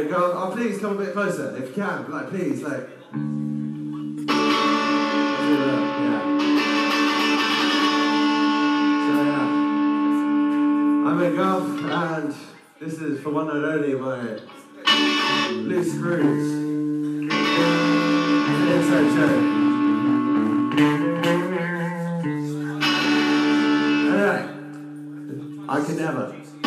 Mick Gough. Oh, please come a bit closer if you can. Like, please, like. I'm Mick Gough, and this is for one and only my Loose Screws. It's an inside show. Anyway, I could never.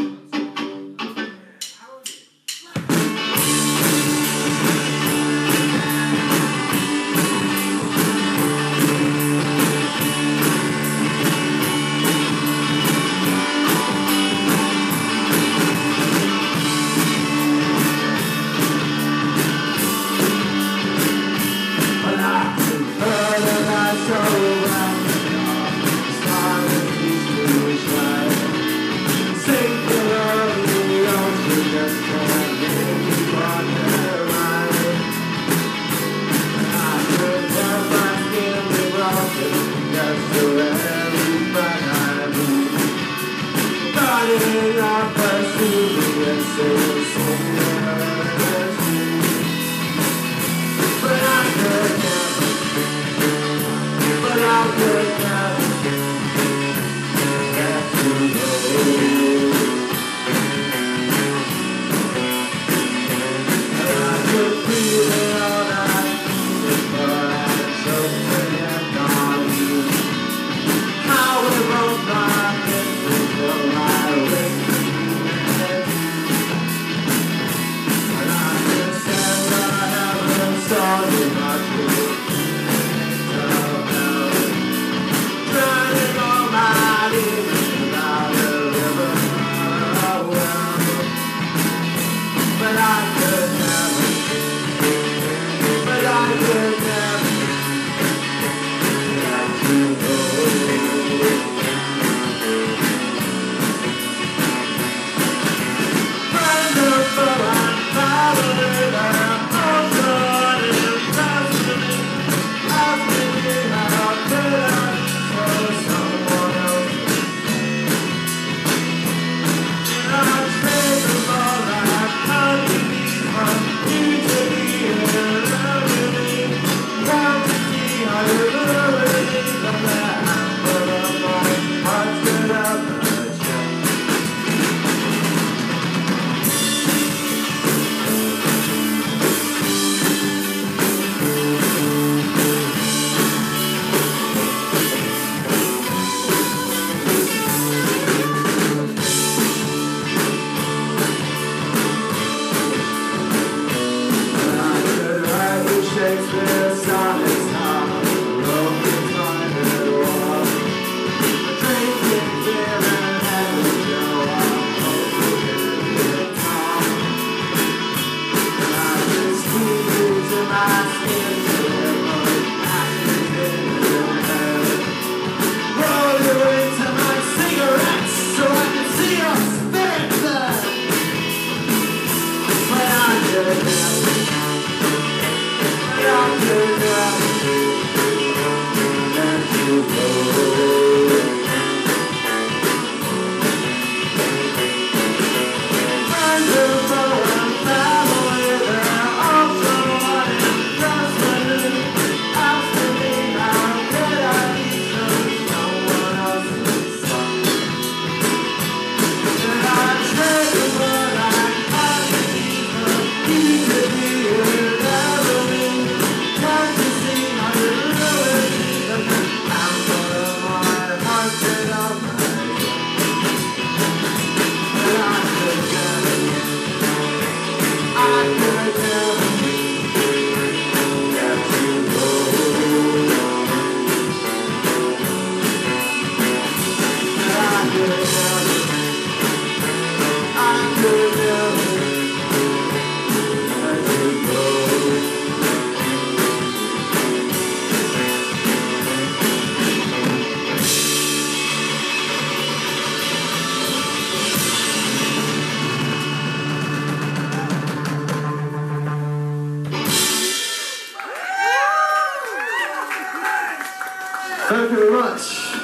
Thank you very much.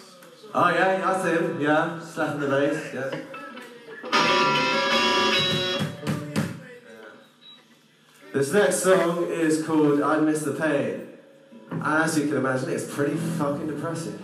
Oh yeah, that's him, yeah, slapping the bass, yeah. This next song is called I Miss the Pain. And as you can imagine, it's pretty fucking depressing.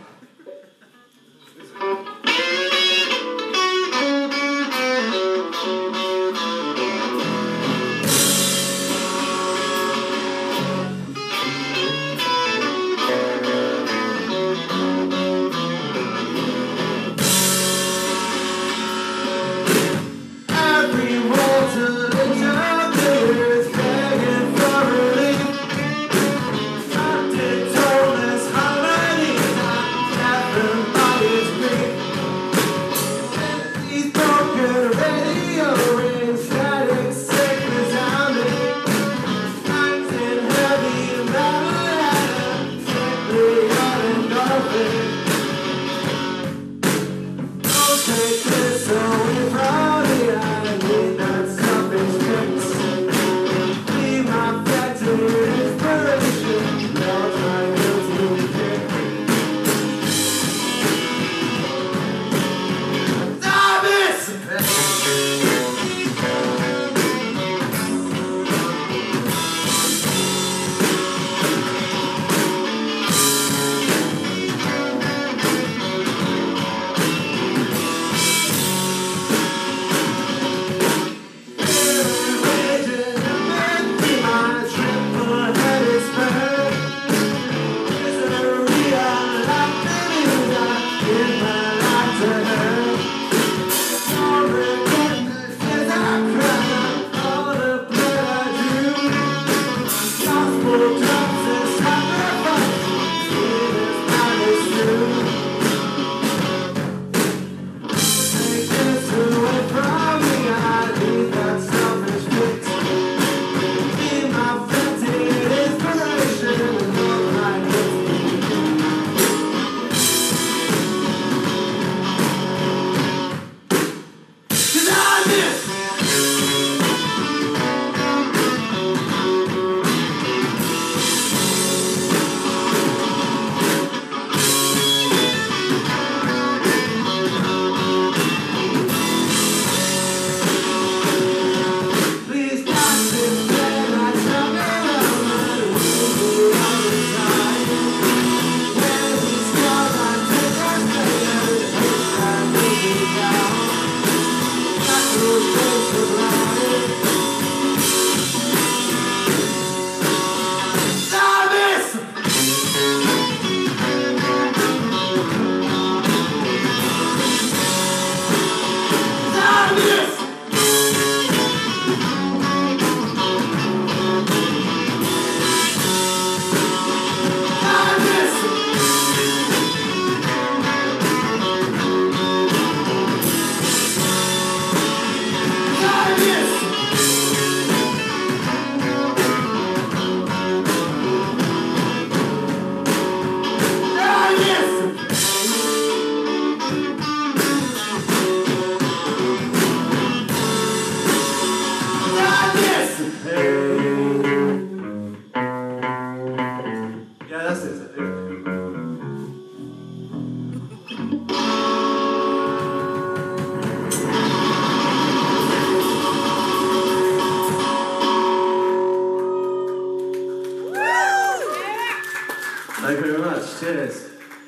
Thank you very much. Cheers.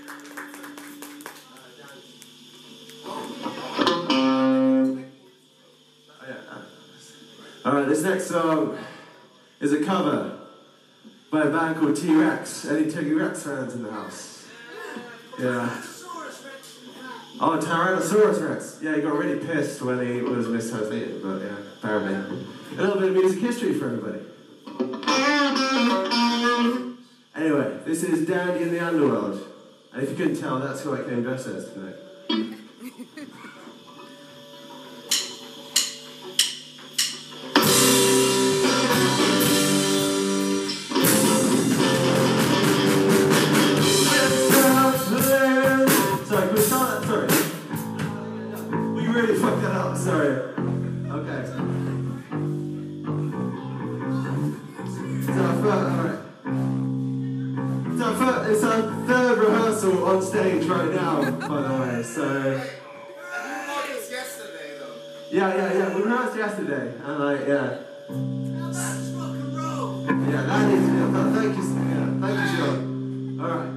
Alright, this next song is a cover by a band called T-Rex. Any T-Rex fans in the house? Yeah. Oh, Tyrannosaurus Rex. Yeah, he got really pissed when he was mistranslated, but yeah, apparently. A little bit of music history for everybody. Anyway, this is Dandy in the Underworld. And if you couldn't tell, that's who I came dressed as tonight. Really fucked that up, sorry. Okay. It's our third rehearsal on stage right now, by the way, so... Yesterday, though. Yeah, we rehearsed yesterday, and like, yeah. Now that's rock and roll. Yeah, that needs to be up. Thank you, yeah, thank you, Sean. All right.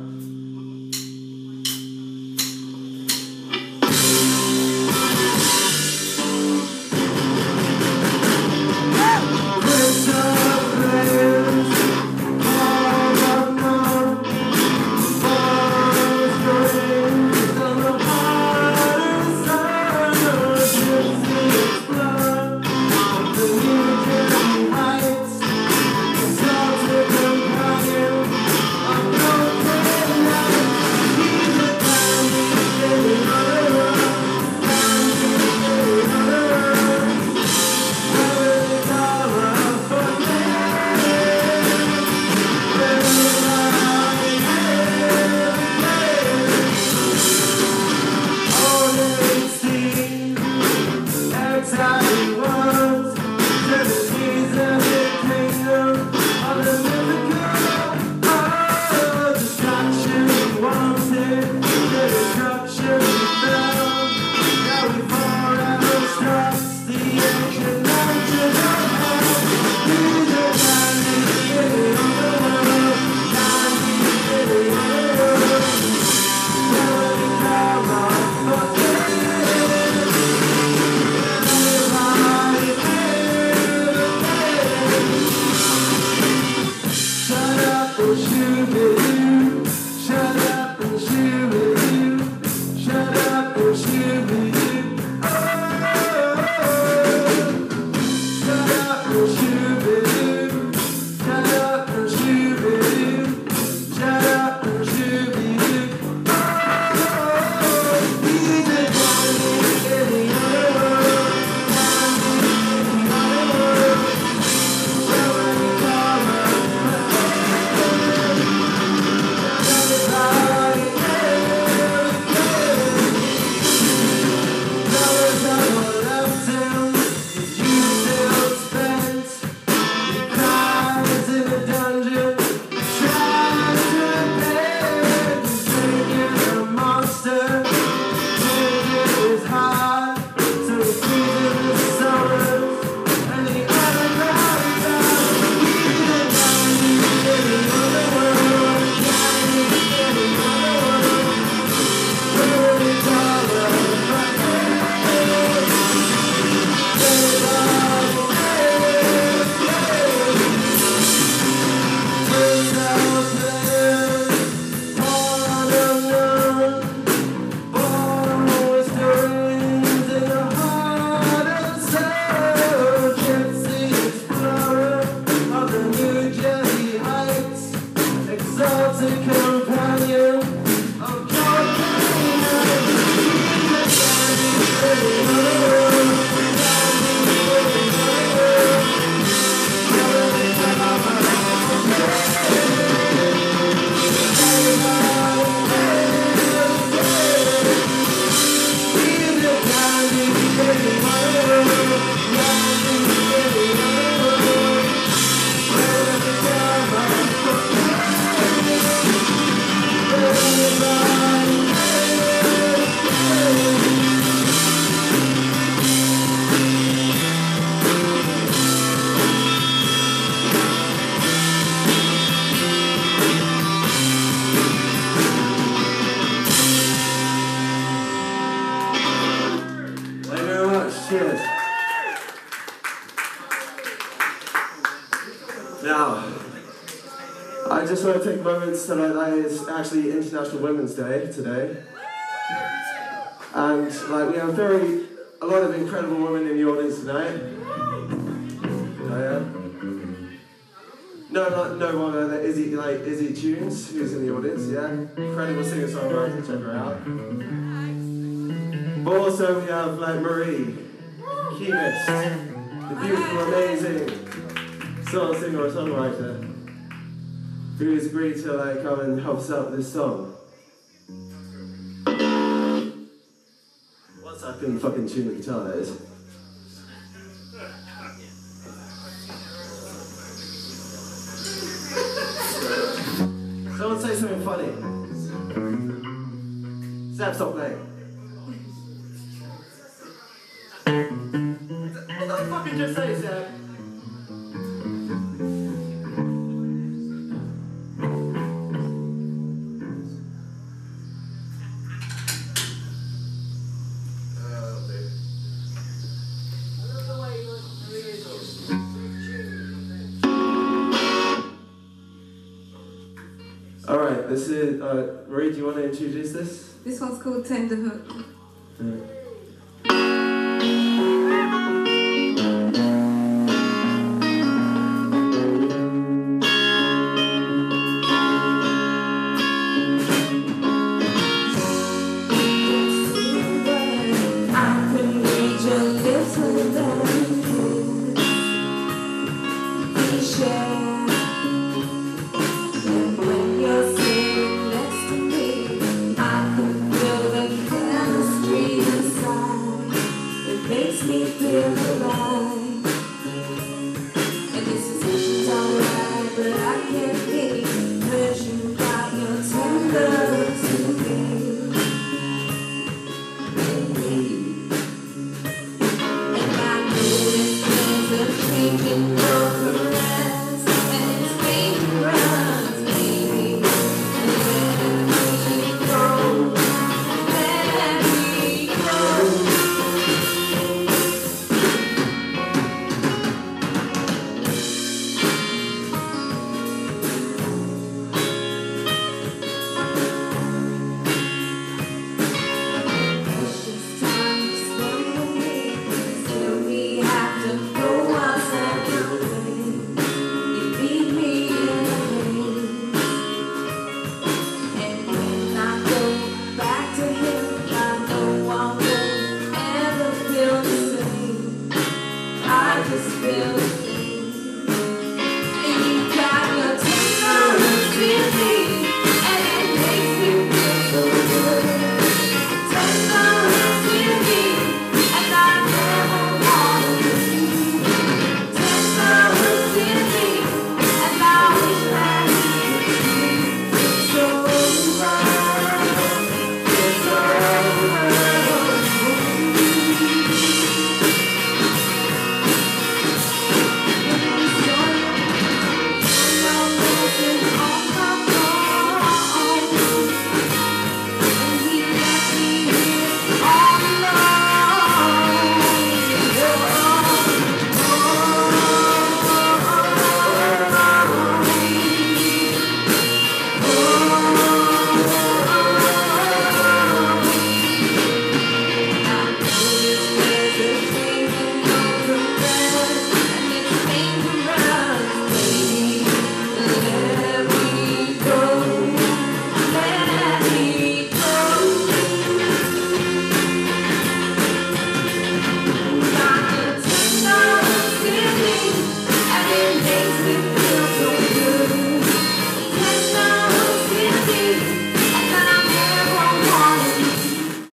Cheers. Now, I just want to take moments to that it's actually International Women's Day today. And we have a lot of incredible women in the audience tonight. No one Izzy Tunes, who's in the audience, yeah? Incredible singer-songwriter, check her out. But also we have Marie, Kemis, the beautiful, amazing singer-songwriter, who has agreed to come and help us out with this song. Once I can fucking tune the guitar, that is. Someone say something funny. Sam, stop playing. What the fuck did you just say, Sam? Alright, this is, Marie, do you want to introduce this? This one's called Tender Hook. Yeah.